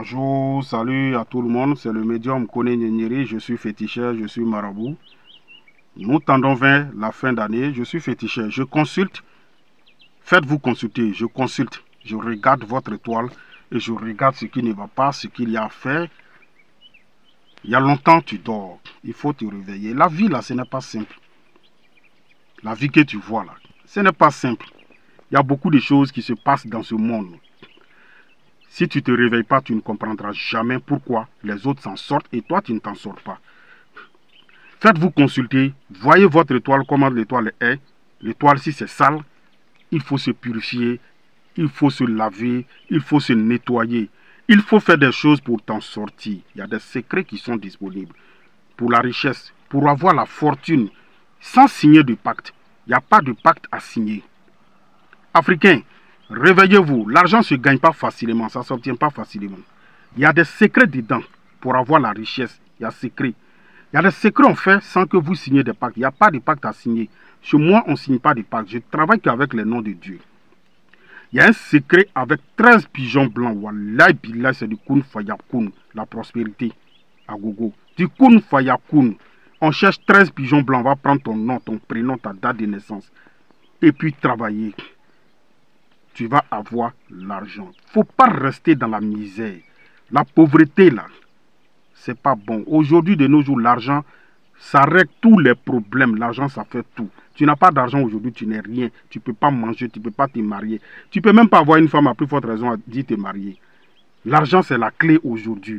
Bonjour, salut à tout le monde, c'est le médium Kone Nyenyeri, je suis féticheur, je suis marabout. Nous tendons vers la fin d'année, je suis féticheur, je consulte, faites-vous consulter, je consulte, je regarde votre étoile et je regarde ce qui ne va pas, ce qu'il y a à faire. Il y a longtemps tu dors, il faut te réveiller. La vie là, ce n'est pas simple. La vie que tu vois là, ce n'est pas simple. Il y a beaucoup de choses qui se passent dans ce monde. Si tu ne te réveilles pas, tu ne comprendras jamais pourquoi les autres s'en sortent et toi, tu ne t'en sors pas. Faites-vous consulter, voyez votre étoile, comment l'étoile est. L'étoile, si c'est sale, il faut se purifier, il faut se laver, il faut se nettoyer. Il faut faire des choses pour t'en sortir. Il y a des secrets qui sont disponibles. Pour la richesse, pour avoir la fortune, sans signer de pacte. Il n'y a pas de pacte à signer. Africains, réveillez-vous. L'argent ne se gagne pas facilement, ça ne s'obtient pas facilement. Il y a des secrets dedans pour avoir la richesse. Il y a des secrets. Il y a des secrets en fait sans que vous signiez des pactes. Il n'y a pas de pacte à signer. Chez moi, on ne signe pas de pacte. Je travaille qu'avec les noms de Dieu. Il y a un secret avec 13 pigeons blancs. Wallahi billah, c'est du kun fayakun, la prospérité à gogo. Du kun fayakun. On cherche 13 pigeons blancs. On va prendre ton nom, ton prénom, ta date de naissance. Et puis travailler. Tu vas avoir l'argent. Il ne faut pas rester dans la misère. La pauvreté, là, c'est pas bon. Aujourd'hui, de nos jours, l'argent, ça règle tous les problèmes. L'argent, ça fait tout. Tu n'as pas d'argent aujourd'hui, tu n'es rien. Tu ne peux pas manger, tu ne peux pas te marier. Tu ne peux même pas avoir une femme à plus forte raison à dire te marier. L'argent, c'est la clé aujourd'hui.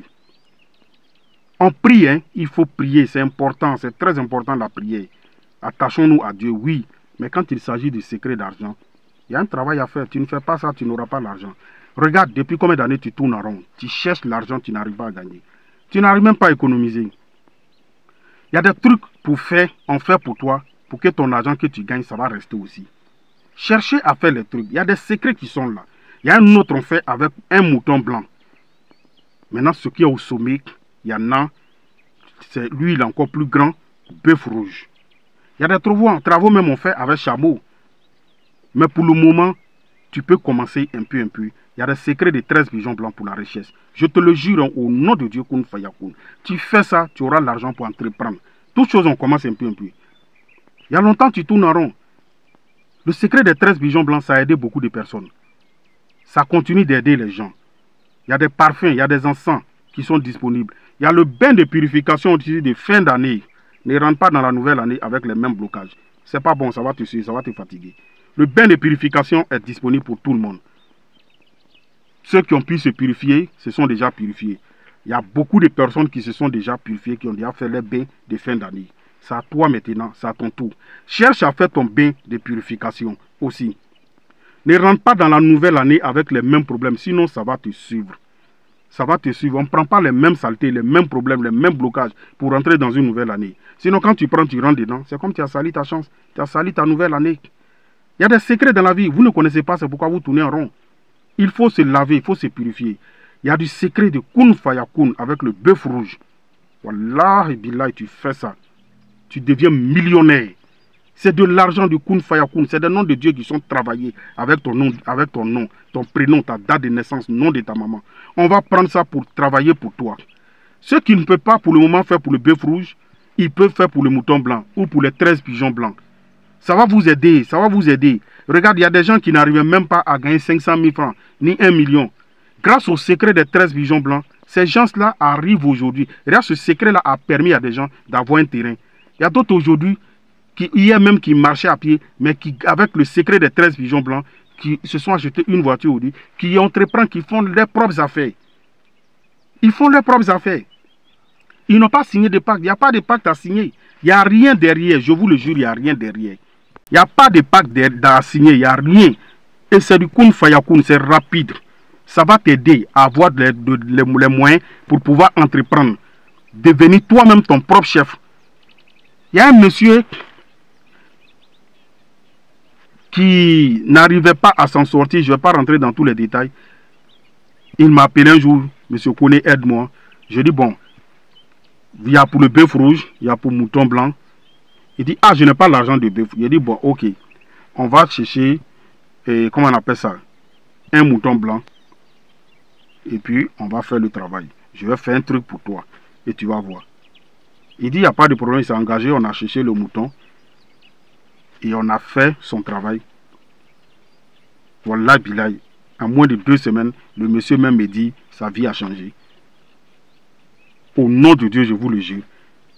On prie, hein? Il faut prier, c'est important, c'est très important la prière. Attachons-nous à Dieu, oui. Mais quand il s'agit du secret d'argent, il y a un travail à faire. Tu ne fais pas ça, tu n'auras pas l'argent. Regarde, depuis combien d'années tu tournes en rond. Tu cherches l'argent, tu n'arrives pas à gagner. Tu n'arrives même pas à économiser. Il y a des trucs pour faire, on fait pour toi, pour que ton argent que tu gagnes, ça va rester aussi. Cherchez à faire les trucs. Il y a des secrets qui sont là. Il y a un autre on fait avec un mouton blanc. Maintenant, ce qui est au sommet, il y en a, lui, il est encore plus grand, bœuf rouge. Il y a des travaux même on fait avec chameau. Mais pour le moment, tu peux commencer un peu. Il y a des secrets de 13 pigeons blancs pour la richesse. Je te le jure au nom de Dieu, Kun Fayakun. Tu fais ça, tu auras l'argent pour entreprendre. Toutes choses, on commence un peu. Il y a longtemps, tu tournes en rond. Le secret des 13 pigeons blancs, ça a aidé beaucoup de personnes. Ça continue d'aider les gens. Il y a des parfums, il y a des encens qui sont disponibles. Il y a le bain de purification aussi de fin d'année. Ne rentre pas dans la nouvelle année avec les mêmes blocages. C'est pas bon, ça va te suivre, ça va te fatiguer. Le bain de purification est disponible pour tout le monde. Ceux qui ont pu se purifier se sont déjà purifiés. Il y a beaucoup de personnes qui se sont déjà purifiées, qui ont déjà fait les bains de fin d'année. C'est à toi maintenant, c'est à ton tour. Cherche à faire ton bain de purification aussi. Ne rentre pas dans la nouvelle année avec les mêmes problèmes, sinon ça va te suivre. Ça va te suivre. On ne prend pas les mêmes saletés, les mêmes problèmes, les mêmes blocages pour rentrer dans une nouvelle année. Sinon quand tu prends, tu rentres dedans, c'est comme tu as sali ta chance, tu as sali ta nouvelle année. Il y a des secrets dans la vie, vous ne connaissez pas, c'est pourquoi vous tournez en rond. Il faut se laver, il faut se purifier. Il y a du secret de Kun Fayakun avec le bœuf rouge. Wallah, billah, tu fais ça. Tu deviens millionnaire. C'est de l'argent du Kun Fayakun, c'est des noms de Dieu qui sont travaillés avec ton nom, ton prénom, ta date de naissance, nom de ta maman. On va prendre ça pour travailler pour toi. Ceux qui ne peuvent pas pour le moment faire pour le bœuf rouge, ils peuvent faire pour le mouton blanc ou pour les 13 pigeons blancs. Ça va vous aider, ça va vous aider. Regarde, il y a des gens qui n'arrivent même pas à gagner 500 000 francs, ni 1 million. Grâce au secret des 13 pigeons blancs, ces gens-là arrivent aujourd'hui. Regarde, ce secret-là a permis à des gens d'avoir un terrain. Il y a d'autres aujourd'hui, hier même, qui marchaient à pied, mais qui, avec le secret des 13 pigeons blancs, qui se sont achetés une voiture aujourd'hui, qui entreprennent, qui font leurs propres affaires. Ils font leurs propres affaires. Ils n'ont pas signé de pacte. Il n'y a pas de pacte à signer. Il n'y a rien derrière. Je vous le jure, il n'y a rien derrière. Il n'y a pas de pacte à signer, il n'y a rien. Et c'est du Kun Fayakun, c'est rapide. Ça va t'aider à avoir les moyens pour pouvoir entreprendre. Devenir toi-même ton propre chef. Il y a un monsieur qui n'arrivait pas à s'en sortir. Je ne vais pas rentrer dans tous les détails. Il m'a appelé un jour, monsieur Kone, aide-moi. Je dis, bon, il y a pour le bœuf rouge, il y a pour le mouton blanc. Il dit, ah, je n'ai pas l'argent de bœuf. Il dit, bon, ok, on va chercher, comment on appelle ça, un mouton blanc. et puis on va faire le travail. Je vais faire un truc pour toi et tu vas voir. Il dit, il n'y a pas de problème, il s'est engagé, on a cherché le mouton et on a fait son travail. Voilà, Bilay. En moins de 2 semaines, le monsieur même me dit, sa vie a changé. Au nom de Dieu, je vous le jure.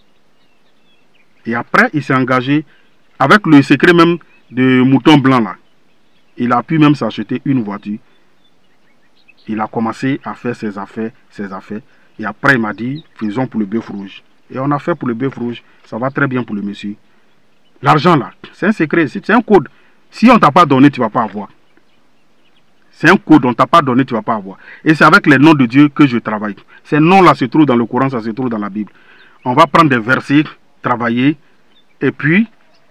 Et après, il s'est engagé avec le secret même de mouton blanc là. Il a pu même s'acheter une voiture. Il a commencé à faire ses affaires. Et après, il m'a dit, faisons pour le bœuf rouge. Et on a fait pour le bœuf rouge. Ça va très bien pour le monsieur. L'argent là, c'est un secret, c'est un code. Si on ne t'a pas donné, tu ne vas pas avoir. C'est un code, on ne t'a pas donné, tu ne vas pas avoir. Et c'est avec les noms de Dieu que je travaille. Ces noms-là se trouvent dans le Coran, ça se trouve dans la Bible. On va prendre des versets, travailler, et puis,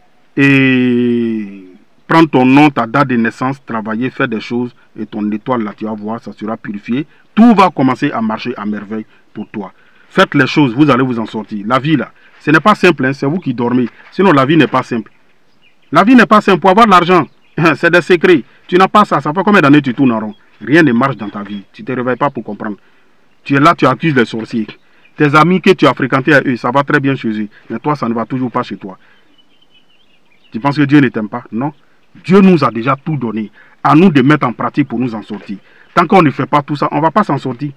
prendre ton nom, ta date de naissance, travailler, faire des choses, et ton étoile là, tu vas voir, ça sera purifié. Tout va commencer à marcher à merveille pour toi. Faites les choses, vous allez vous en sortir. La vie là, ce n'est pas simple, hein, c'est vous qui dormez. Sinon, la vie n'est pas simple. La vie n'est pas simple. Pour avoir de l'argent, c'est des secrets. Tu n'as pas ça. Ça fait combien d'années tu tournes en rond? Rien ne marche dans ta vie. Tu ne te réveilles pas pour comprendre. Tu es là, tu accuses les sorciers. Tes amis que tu as fréquentés à eux, ça va très bien chez eux. Mais toi, ça ne va toujours pas chez toi. Tu penses que Dieu ne t'aime pas? Non. Dieu nous a déjà tout donné. À nous de mettre en pratique pour nous en sortir. Tant qu'on ne fait pas tout ça, on ne va pas s'en sortir.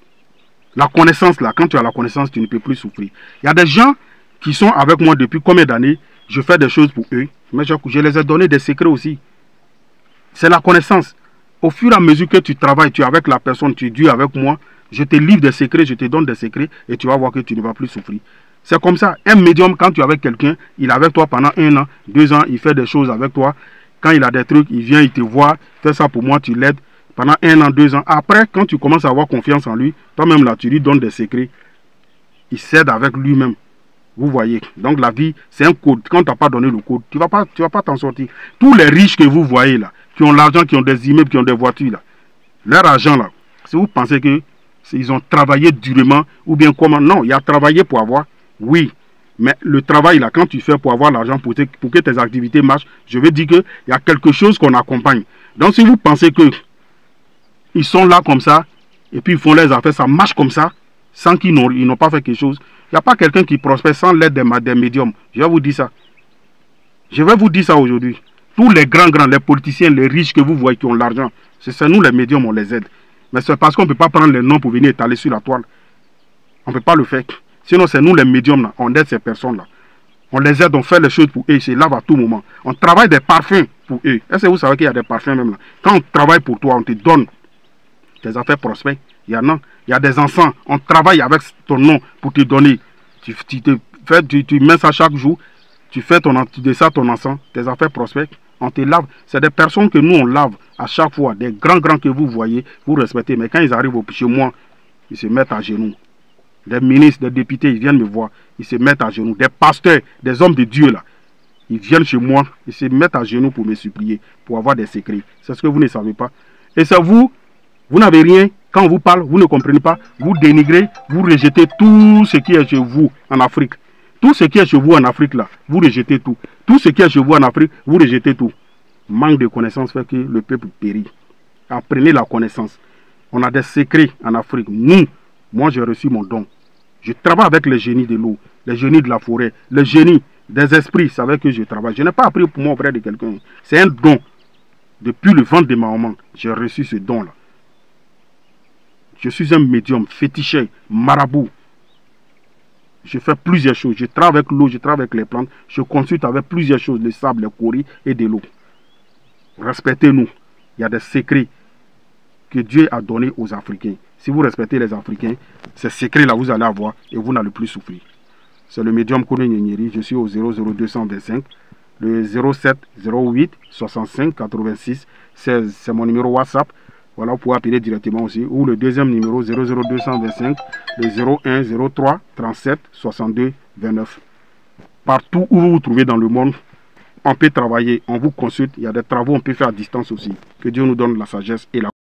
La connaissance, là, quand tu as la connaissance, tu ne peux plus souffrir. Il y a des gens qui sont avec moi depuis combien d'années? Je fais des choses pour eux, mais je les ai donné des secrets aussi. C'est la connaissance. Au fur et à mesure que tu travailles, tu es avec la personne, tu es Dieu avec moi, je te livre des secrets, je te donne des secrets et tu vas voir que tu ne vas plus souffrir. C'est comme ça. Un médium, quand tu es avec quelqu'un, il est avec toi pendant 1 an, 2 ans, il fait des choses avec toi. Quand il a des trucs, il vient, il te voit, fais ça pour moi, tu l'aides pendant 1 an, 2 ans. Après, quand tu commences à avoir confiance en lui, toi-même là, tu lui donnes des secrets. Il s'aide avec lui-même. Vous voyez, donc la vie, c'est un code. Quand tu n'as pas donné le code, tu ne vas pas t'en sortir. Tous les riches que vous voyez là, qui ont l'argent, qui ont des immeubles, qui ont des voitures là, leur argent là, si vous pensez qu'ils ont travaillé durement, ou bien comment? Non, il y a travaillé pour avoir, oui. Mais le travail là, quand tu fais pour avoir l'argent, pour que tes activités marchent, je veux dire qu'il y a quelque chose qu'on accompagne. Donc si vous pensez qu'ils sont là comme ça, et puis ils font les affaires, ça marche comme ça, sans qu'ils n'ont pas fait quelque chose, il n'y a pas quelqu'un qui prospère sans l'aide des médiums. Je vais vous dire ça. Je vais vous dire ça aujourd'hui. Tous les grands, les politiciens, les riches que vous voyez qui ont l'argent, c'est nous les médiums, on les aide. Mais c'est parce qu'on ne peut pas prendre les noms pour venir étaler sur la toile. On ne peut pas le faire. Sinon, c'est nous les médiums, là. On aide ces personnes-là. On les aide, on fait les choses pour eux, ils se lavent à tout moment. On travaille des parfums pour eux. Est-ce que vous savez qu'il y a des parfums même là? Quand on travaille pour toi, on te donne tes affaires prospères. Il y a des enfants, on travaille avec ton nom pour te donner. Tu mets ça chaque jour, tu fais ton enfant, tes affaires prospères, on te lave. C'est des personnes que nous on lave à chaque fois, des grands que vous voyez, vous respectez. Mais quand ils arrivent chez moi, ils se mettent à genoux. Des ministres, des députés, ils viennent me voir, ils se mettent à genoux. Des pasteurs, des hommes de Dieu là, ils viennent chez moi, ils se mettent à genoux pour me supplier, pour avoir des secrets. C'est ce que vous ne savez pas. Et c'est vous n'avez rien. Quand on vous parle, vous ne comprenez pas, vous dénigrez, vous rejetez tout ce qui est chez vous en Afrique. Tout ce qui est chez vous en Afrique, là, vous rejetez tout. Tout ce qui est chez vous en Afrique, vous rejetez tout. Manque de connaissance fait que le peuple périt. Apprenez la connaissance. On a des secrets en Afrique. Moi j'ai reçu mon don. Je travaille avec les génies de l'eau, les génies de la forêt, les génies des esprits. C'est avec eux que je travaille. Je n'ai pas appris pour moi auprès de quelqu'un. C'est un don. Depuis le ventre de ma maman, j'ai reçu ce don-là. Je suis un médium, féticheur, marabout. Je fais plusieurs choses. Je travaille avec l'eau, je travaille avec les plantes. Je consulte avec plusieurs choses, le sable, les coris et de l'eau. Respectez-nous. Il y a des secrets que Dieu a donnés aux Africains. Si vous respectez les Africains, ces secrets-là, vous allez avoir et vous n'allez plus souffrir. C'est le médium Kone Nyenyeri. Je suis au 00225, le 07 08 65 86 16. C'est mon numéro WhatsApp. Voilà, vous pouvez appeler directement aussi. Ou le deuxième numéro 00225, le 01 03 37 62 29. Partout où vous vous trouvez dans le monde, on peut travailler, on vous consulte. Il y a des travaux, on peut faire à distance aussi. Que Dieu nous donne la sagesse et la